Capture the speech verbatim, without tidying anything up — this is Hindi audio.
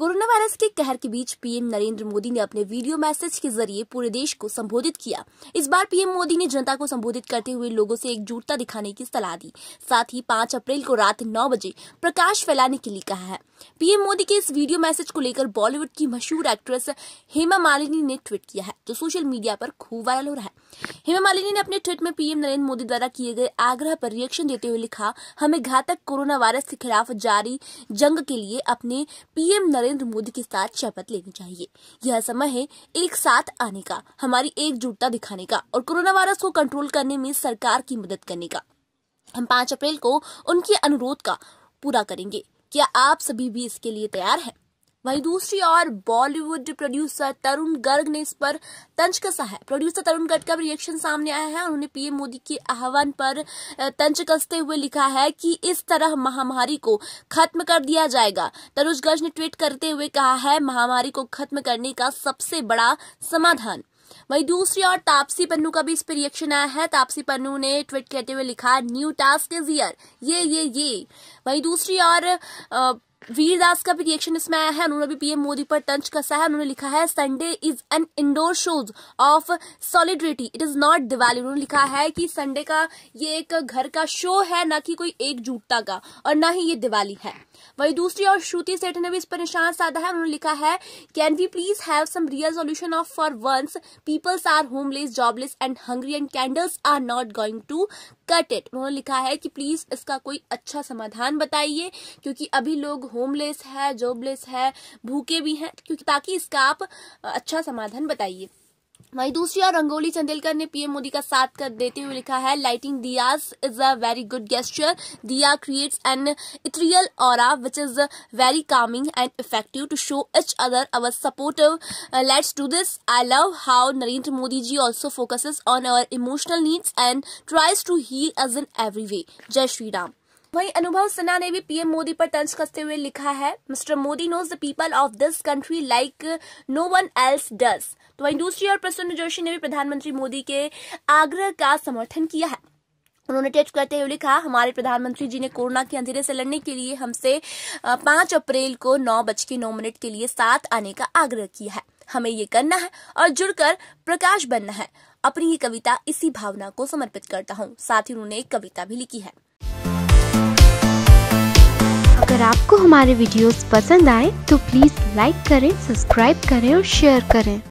कोरोना वायरस के कहर के बीच पीएम नरेंद्र मोदी ने अपने वीडियो मैसेज के जरिए पूरे देश को संबोधित किया। इस बार पीएम मोदी ने जनता को संबोधित करते हुए लोगों से एकजुटता दिखाने की सलाह दी। साथ ही पाँच अप्रैल को रात नौ बजे प्रकाश फैलाने के लिए कहा है। पीएम मोदी के इस वीडियो मैसेज को लेकर बॉलीवुड की मशहूर एक्ट्रेस हेमा मालिनी ने ट्वीट किया है, जो सोशल मीडिया पर खूब वायरल हो रहा है। हेमा मालिनी ने अपने ट्वीट में पीएम नरेंद्र मोदी द्वारा किए गए आग्रह पर रिएक्शन देते हुए लिखा, हमें घातक कोरोना वायरस के खिलाफ जारी जंग के लिए अपने पीएम नरेंद्र मोदी के साथ शपथ लेनी चाहिए। यह समय है एक साथ आने का, हमारी एकजुटता दिखाने का और कोरोना वायरस को कंट्रोल करने में सरकार की मदद करने का। हम पाँच अप्रैल को उनके अनुरोध का पूरा करेंगे। क्या आप सभी भी इसके लिए तैयार हैं? वहीं दूसरी ओर बॉलीवुड प्रोड्यूसर तरुण गर्ग ने इस पर तंज कसा है। प्रोड्यूसर तरुण गर्ग का रिएक्शन सामने आया है। उन्होंने पीएम मोदी के आह्वान पर तंज कसते हुए लिखा है कि इस तरह महामारी को खत्म कर दिया जाएगा। तरुण गर्ग ने ट्वीट करते हुए कहा है, महामारी को खत्म करने का सबसे बड़ा समाधान। वहीं दूसरी ओर तापसी पन्नू का भी इस पर रिएक्शन आया है। तापसी पन्नू ने ट्वीट करते हुए लिखा, न्यू टास्क इज हियर, ये ये ये। वहीं दूसरी ओर वीरदास का भी रिएक्शन इसमें आया है। उन्होंने भी पीएम मोदी पर तंज कसा है। उन्होंने लिखा है, Sunday is an indoor shows of solidarity, it is not Diwali. उन्होंने लिखा है कि संडे का ये एक घर का शो है, न कि कोई एकजुटता का, और न ही ये दिवाली है। वहीं दूसरी ओर श्रुति सेठ ने भी इस पर निशान साधा है। उन्होंने लिखा है, can we please have some real solution of for once peoples are homeless, jobless and hungry and candles are not going to cut it. उन्होंने लिखा है कि प्लीज इसका कोई अच्छा समाधान बताइए, क्योंकि अभी लोग होमलेस है, जॉबलेस है, भूखे भी हैं, क्योंकि ताकि इसका आप अच्छा समाधान बताइए। वहीं दूसरी ओर रंगोली चंदेलकर ने पीएम मोदी का साथ कर देते हुए लिखा है, lighting diyas is a very good gesture, diya creates an ethereal aura which is very calming and effective to show each other our supportive. Uh, let's do this. I love how Narendra Modi ji also focuses on our emotional needs and tries to heal us in every way. जय श्री राम। वहीं अनुभव सिन्हा ने भी पीएम मोदी पर तंज कसते हुए लिखा है, mister Modi knows the people of this country like no one else does. तो वहीं दूसरी ओर प्रसन्न जोशी ने भी प्रधानमंत्री मोदी के आग्रह का समर्थन किया है। उन्होंने ट्वीट करते हुए लिखा, हमारे प्रधानमंत्री जी ने कोरोना के अंधेरे से लड़ने के लिए हमसे पाँच अप्रैल को नौ बज के नौ मिनट के लिए साथ आने का आग्रह किया है। हमें ये करना है और जुड़कर प्रकाश बनना है। अपनी ये कविता इसी भावना को समर्पित करता हूँ। साथ ही उन्होंने एक कविता भी लिखी है। अगर आपको हमारे वीडियोस पसंद आए तो प्लीज लाइक करें, सब्सक्राइब करें और शेयर करें।